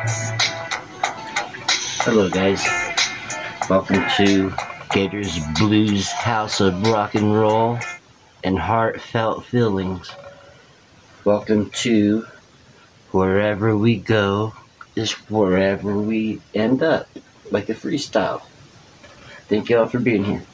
Hello guys, welcome to Gator's Blues House of Rock and Roll and Heartfelt Feelings. Welcome to Wherever We Go is Wherever We End Up, like a freestyle. Thank you all for being here.